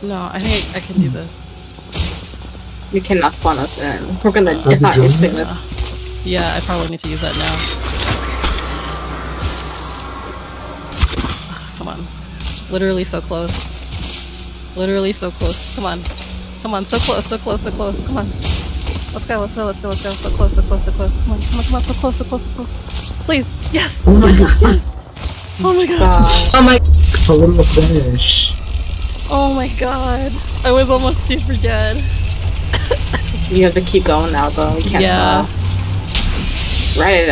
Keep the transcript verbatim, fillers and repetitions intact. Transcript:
No, I think I can do this. You cannot spawn us in. We're gonna Uh, die you soon. Uh, yeah, I probably need to use that now. Come on. Literally so close. Literally so close. Come on. Come on, so close, so close, so close. Come on. Let's go, let's go, let's go, let's go. So close, so close, so close. Come on, come on, come on, so close, so close, so close. Please. Yes! Oh my god. Yes! Oh my god. God. Oh my. A little finish. Oh my god. I was almost super dead. You have to keep going now, though. We can't Yeah. stop. Right.